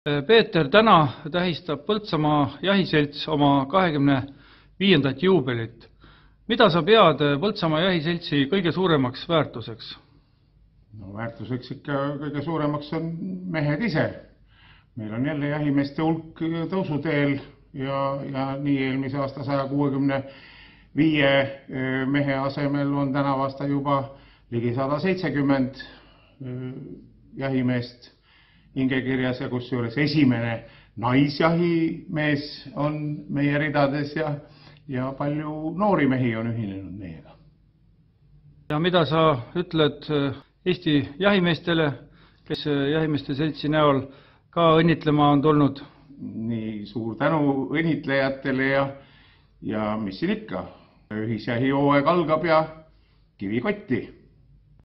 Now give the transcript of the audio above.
Peeter, täna tähistab Põltsamaa jahiselts oma 25. juubelit. Mida sa pead Põltsamaa jahiseltsi kõige suuremaks väärtuseks? No väärtuseks ikka kõige suuremaks on mehed ise. Meil on jälle jahimeeste hulk tõusuteel ja nii eelmise aasta 165 mehe asemel on tänavu aasta juba ligi 170 jahimeest hingekirjas ja kusjuures esimene naisjahimees on meie ridades ja palju noori mehi on ühinenud meiega. Ja mida sa ütled Eesti jahimeestele, kes jahimeeste seltsi näol ka õnnitlema on tulnud? Nii suur tänu õnnitlejatele ja mis siin ikka, ühisjahihooaeg algab ja kivi kotti.